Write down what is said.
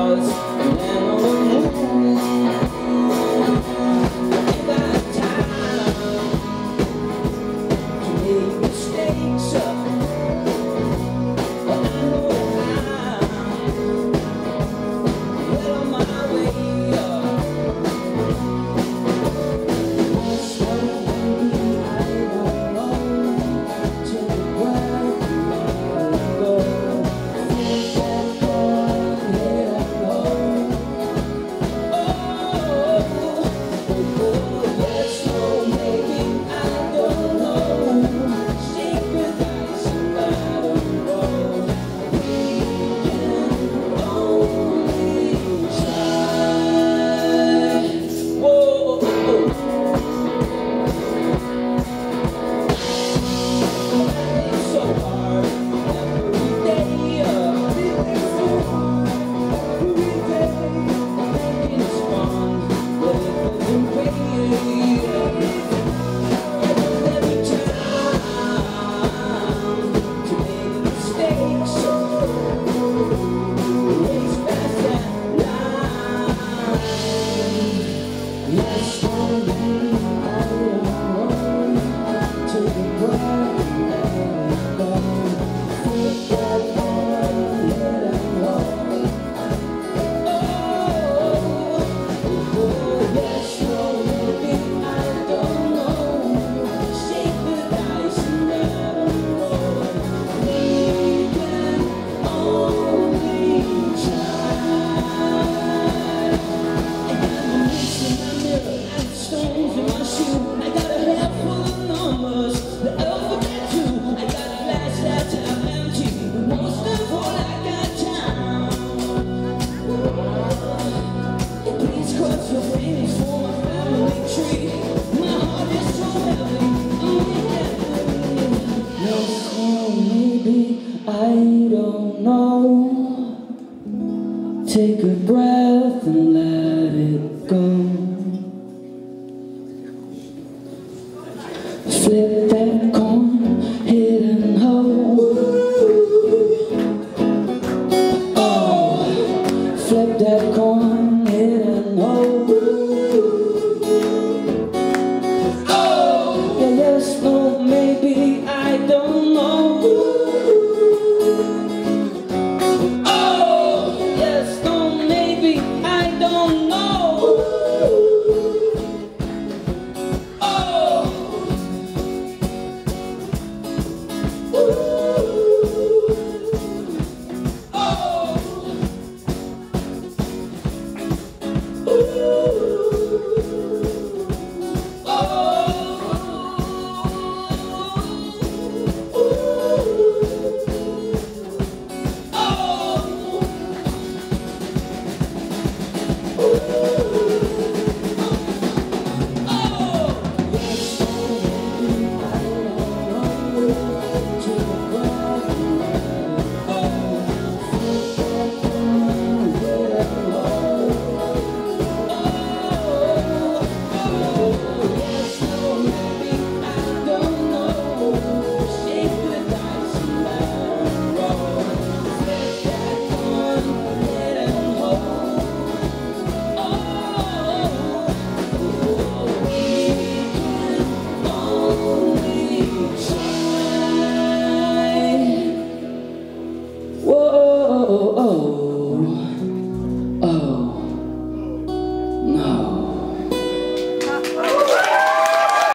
stars and then on the moon. Ain't got time to make mistakes up, but I know I'm well on my way up. So maybe I don't know, take a breath and let it go. Take a breath and let it go. Flip that coin, hit and hold. Oh, flip that coin, hit and hold. Oh, yeah, yes, no, maybe, I don't know. Whoa.